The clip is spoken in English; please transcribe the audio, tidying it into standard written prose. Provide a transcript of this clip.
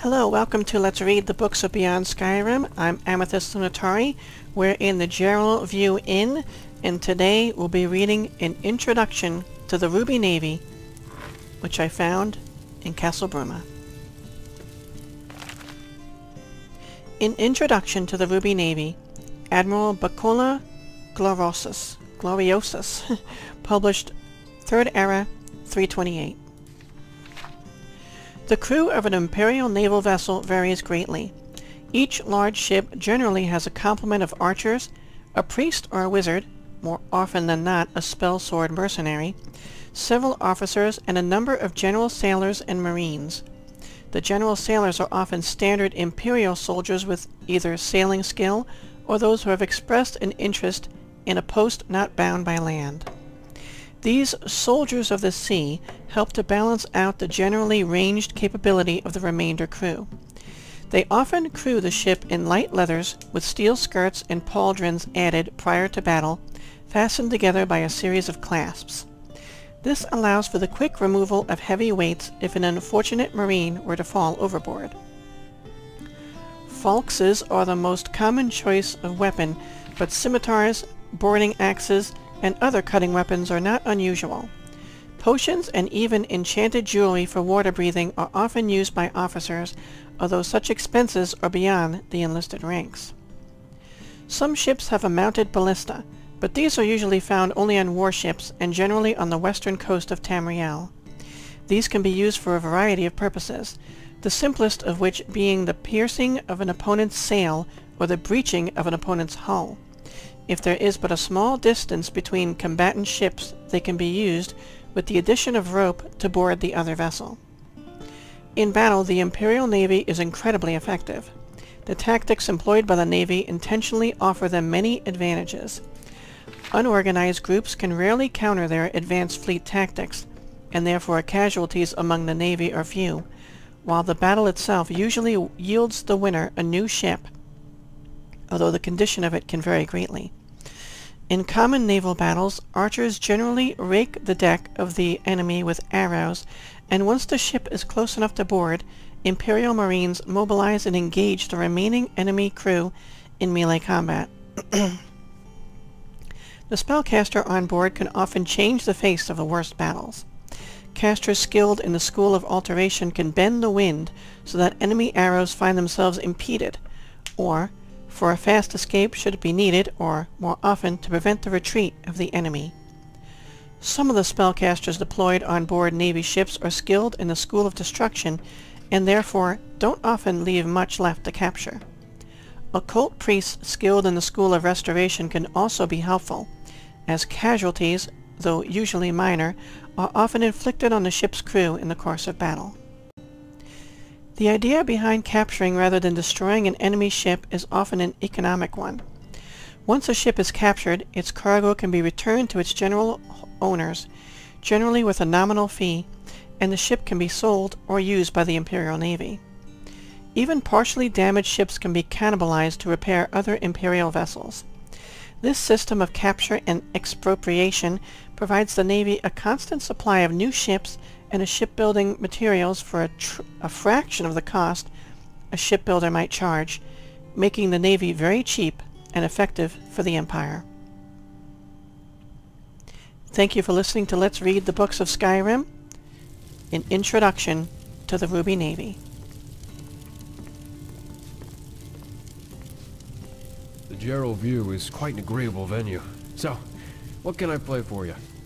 Hello, welcome to Let's Read the Books of Beyond Skyrim. I'm Amethyst Lunatari. We're in the General View Inn, and today we'll be reading an introduction to the Ruby Navy, which I found in Castle Bruma. In Introduction to the Ruby Navy, Admiral Bacola Gloriosus published 3rd Era 328. The crew of an Imperial naval vessel varies greatly. Each large ship generally has a complement of archers, a priest or a wizard, more often than not a spell sword mercenary, several officers, and a number of general sailors and marines. The general sailors are often standard Imperial soldiers with either sailing skill or those who have expressed an interest in a post not bound by land. These soldiers of the sea help to balance out the generally ranged capability of the remainder crew. They often crew the ship in light leathers with steel skirts and pauldrons added prior to battle, fastened together by a series of clasps. This allows for the quick removal of heavy weights if an unfortunate marine were to fall overboard. Falxes are the most common choice of weapon, but scimitars, boarding axes, and other cutting weapons are not unusual. Potions and even enchanted jewelry for water breathing are often used by officers, although such expenses are beyond the enlisted ranks. Some ships have a mounted ballista, but these are usually found only on warships and generally on the western coast of Tamriel. These can be used for a variety of purposes, the simplest of which being the piercing of an opponent's sail or the breaching of an opponent's hull. If there is but a small distance between combatant ships, they can be used with the addition of rope to board the other vessel. In battle, the Imperial Navy is incredibly effective. The tactics employed by the Navy intentionally offer them many advantages. Unorganized groups can rarely counter their advanced fleet tactics, and therefore casualties among the Navy are few, while the battle itself usually yields the winner a new ship, although the condition of it can vary greatly. In common naval battles, archers generally rake the deck of the enemy with arrows, and once the ship is close enough to board, Imperial Marines mobilize and engage the remaining enemy crew in melee combat. The spellcaster on board can often change the face of the worst battles. Casters skilled in the School of Alteration can bend the wind so that enemy arrows find themselves impeded, or for a fast escape should it be needed, or, more often, to prevent the retreat of the enemy. Some of the spellcasters deployed on board Navy ships are skilled in the School of Destruction, and therefore don't often leave much left to capture. Occult priests skilled in the School of Restoration can also be helpful, as casualties, though usually minor, are often inflicted on the ship's crew in the course of battle. The idea behind capturing rather than destroying an enemy ship is often an economic one. Once a ship is captured, its cargo can be returned to its general owners, generally with a nominal fee, and the ship can be sold or used by the Imperial Navy. Even partially damaged ships can be cannibalized to repair other Imperial vessels. This system of capture and expropriation provides the Navy a constant supply of new ships and shipbuilding materials for a fraction of the cost a shipbuilder might charge, making the Navy very cheap and effective for the Empire. Thank you for listening to Let's Read the Books of Skyrim, an introduction to the Ruby Navy. The General View is quite an agreeable venue. So, what can I play for you?